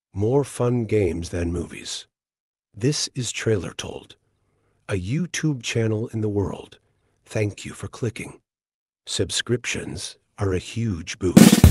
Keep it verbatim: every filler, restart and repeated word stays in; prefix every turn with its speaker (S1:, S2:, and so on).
S1: More fun games than movies. This is Trailer Told, a YouTube channel in the world. Thank you for clicking. Subscriptions are a huge boost.